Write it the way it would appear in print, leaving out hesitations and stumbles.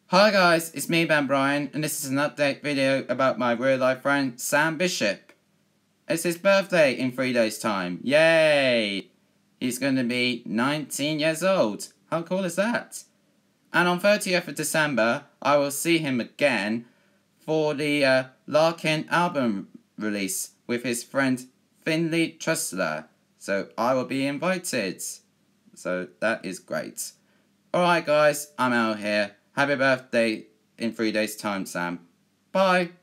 Hi guys, it's me Ben Bryan, and this is an update video about my real life friend Sam Bishop. It's his birthday in 3 days time, yay! He's going to be 19 years old, how cool is that? And on 30th of December, I will see him again for the Larkin album release with his friend Finley Trustler, so I will be invited. So that is great. Alright guys, I'm out here. Happy birthday in 3 days time, Sam. Bye.